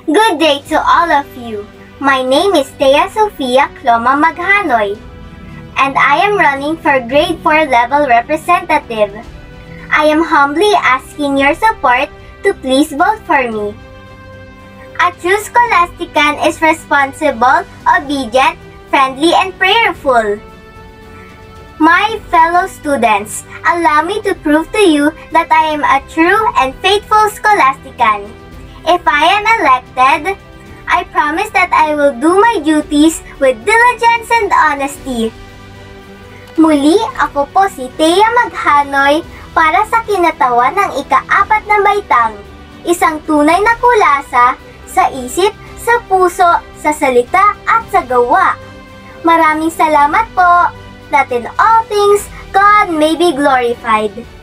Good day to all of you. My name is Thea Sofia Cloma Maghanoy, and I am running for Grade 4 level representative. I am humbly asking your support to please vote for me. A true scholastican is responsible, obedient, friendly, and prayerful. My fellow students, allow me to prove to you that I am a true and faithful scholastican. If I am elected, I promise that I will do my duties with diligence and honesty. Muli, ako po si Thea Maghanoy para sa kinatawan ng ika-4 na baitang, isang tunay na kulasa sa isip, sa puso, sa salita at sa gawa. Maraming salamat po! That in all things, God may be glorified.